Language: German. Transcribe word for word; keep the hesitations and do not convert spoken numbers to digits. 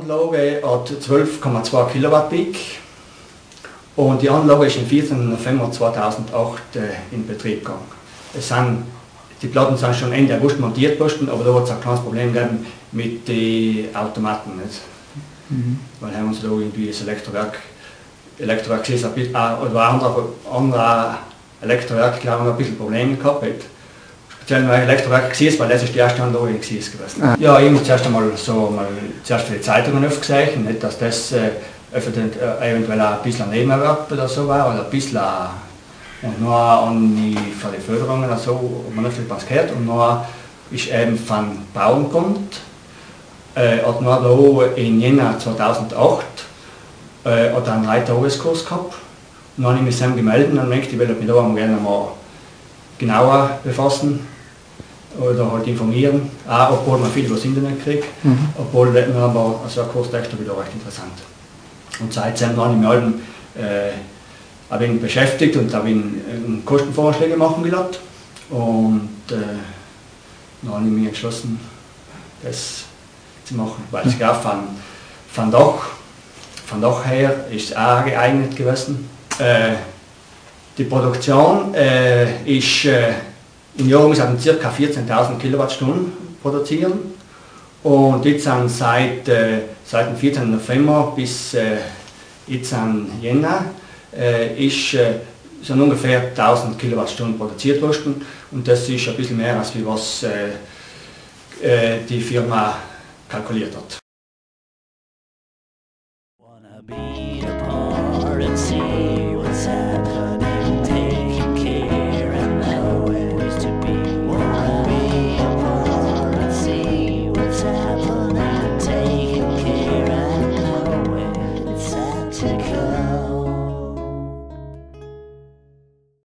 Anlage hat zwölf Komma zwei Kilowatt Peak und die Anlage ist am vierzehnten November zweitausendacht äh, in Betrieb gegangen. Es sind, die Platten sind schon Ende August montiert worden, aber da hat es ein kleines Problem gegeben mit den Automaten. Nicht? Mhm. Weil haben uns da irgendwie das Elektrowerk, Elektrowerk gesehen, oder andere, andere Elektrowerk, glaube ich, ein bisschen Probleme gehabt hat. Speziell weil Elektrowerk gesehen, weil das ist die erste Anlage gewesen. Ah. Ja, ich muss zuerst einmal so mal zuerst für die Zeitungen aufgesehen, nicht, dass das äh, eventuell ein bisschen ein Nebenerwerb oder so war, oder ein bisschen und nur an die, für die Förderung oder so, ob man nicht viel was gehört. Und nur ist eben von Bauern kommt, äh, hat nur da in Jänner zweitausendacht äh, hat einen drei Tageskurs gehabt. Und dann habe ich mich selbst gemeldet und dann denke ich, ich will mich da gerne mal genauer befassen oder halt informieren, auch obwohl man viel über das Internet kriegt, mhm. obwohl man aber so ein Kurstext wieder recht interessant. Und seitdem habe ich mich halt, äh, ein wenig beschäftigt und habe ich Kostenvorschläge machen gelassen und äh, dann habe ich mich entschlossen, das zu machen, weil es gab von, von Dach, von Dach her ist es auch geeignet gewesen. Äh, die Produktion äh, ist äh, im Jahr müssen wir ca. vierzehntausend Kilowattstunden produzieren und jetzt sind seit, äh, seit dem vierzehnten November bis äh, jetzt am Jänner äh, ist, äh, sind ungefähr tausend Kilowattstunden produziert worden und das ist ein bisschen mehr als wie was äh, äh, die Firma kalkuliert hat. Wanna be a part and see what's happening.